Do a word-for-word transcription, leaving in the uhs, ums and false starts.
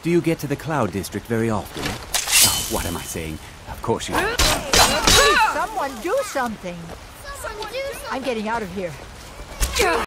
Do you get to the Cloud District very often? Oh, what am I saying? Of course you do. Please, someone do something. Someone do something. I'm getting out of here.